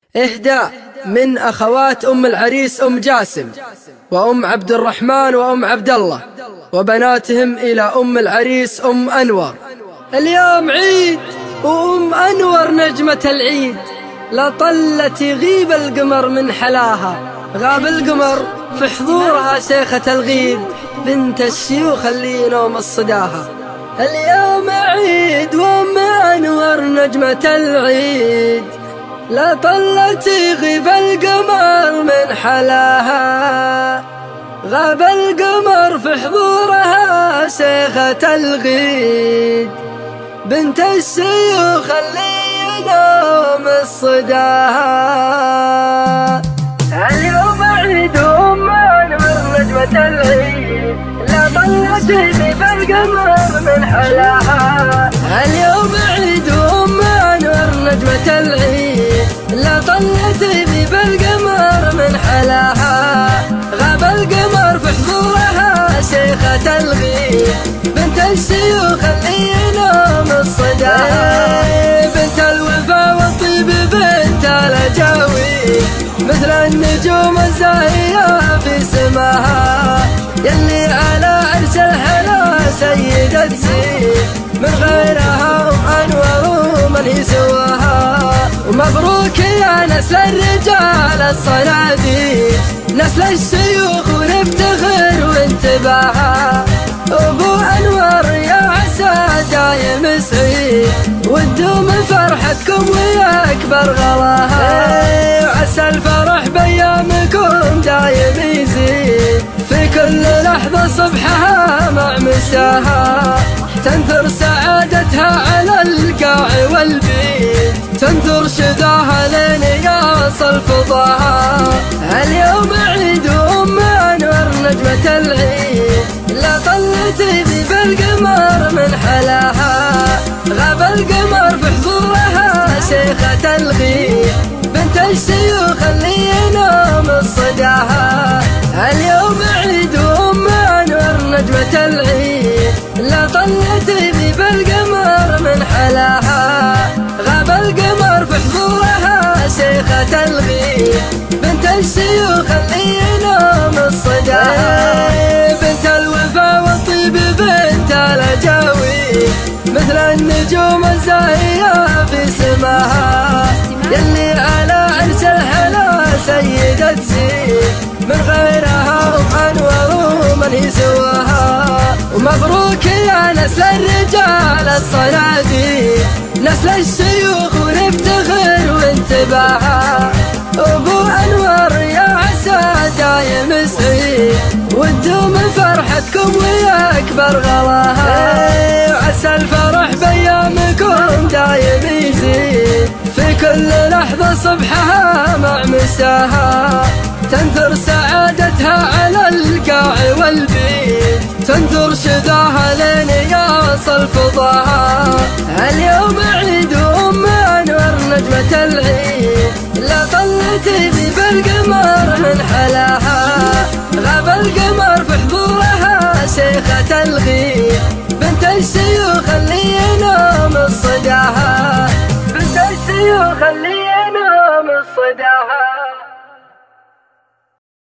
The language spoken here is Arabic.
إهداء من أخوات أم العريس أم جاسم وأم عبد الرحمن وأم عبد الله وبناتهم إلى أم العريس أم أنور. اليوم عيد وأم أنور نجمة العيد، لطلت يغيب القمر من حلاها، غاب القمر في حضورها شيخة الغيد بنت الشيوخ اللي نوم الصداها. اليوم عيد وأم أنور نجمة العيد، لطلت يغيب القمر من حلاها، غاب القمر في حضورها شيخة الغيد بنت الشيوخ اللي ينوم الصداها. اليوم عيد وأم أنور نجمة العيد، لطلت يغيب القمر من حلاها. اليوم عيد وأم أنور نجمة العيد، لطلت يغيب القمر من حلاها، غاب القمر في حضورها شيخة الغيد بنت الشيوخ اللي ينوم الصداها. بنت الوفا والطيب بنت الأجاوي، مثل النجوم الزاهية في سماها، يلي على عرش الحلا سيدة زين، من غيرها أم أنور ومن هي سواها. ومبروك يا نسل الرجال الصناديق، نسل الشيوخ ونفتخر وانتباها. أبو أنور يا عسى دايم سعيد، وتدوم فرحتكم ويا أكبر غلاها. وعسى الفرح بأيامكم دايم يزيد، في كل لحظة صبحها مع مساها، تنثر سعادتها على القاع والبيت، تنثر شذاها لين يصل فضاها. اليوم عيد وأم أنور نجمة العيد، لطلت يغيب القمر من حلاها، غاب القمر في حضورها شيخة الغيد بنت الشيوخ اللي ينوم الصداها. اليوم عيد وأم أنور نجمة العيد، لطلت يغيب القمر من حلاها، غاب القمر في حضورها شيخة الغيد بنت الشيوخ اللي ينوم الصداها. بنت الوفا والطيب بنت الأجاوي، مثل النجوم الزاهية في سماها، يلي على عرش الحلا سيدة زين، من غيرها أم أنور ومن هي سواها. ومبروك يا نسل الرجال الصناديق، نسل الشيوخ ونفتخر وانتباها. أبو أنور يا عسى دايم سعيد، وتدوم فرحتكم ويا أكبر غلاها. وعسى الفرح بأيامكم دايم يزيد، في كل لحظة صبحها مع مساها، تنثر سعادتها على القاع والبيت، تنثر شذاها لين يصل فضاها. اليوم عيد وأم أنور نجمة العيد، لطلت يغيب القمر من حلاها، غاب القمر في حضورها